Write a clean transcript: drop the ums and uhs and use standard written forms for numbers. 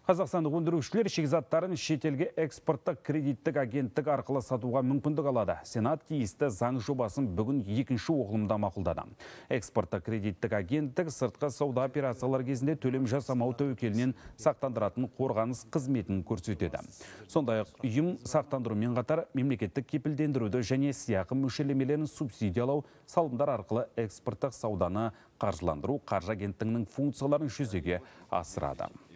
Қазақстандық өндірушілер шикізаттарын шетелге экспорттық кредиттік агенттік арқылы сатуға мүмкіндік алады. Сенат тиісті заң жобасын бүгін екінші оқылымда мақұлдады. Экспорттық кредиттік агенттік сыртқы сауда операциялар кезінде төлем жасамау тәуекелінен сақтандыратын қорғаныс қызметін көрсетеді. Сондай-ақ ұйым сақтандырумен қатар мемлекеттік кепілдендіруді және сыйақы мөлшерлемелерін субсидиялау, салымдар арқылы экспорттық сауданы қаржыландыру қаржы агенттігінің функцияларын жүзеге асырады.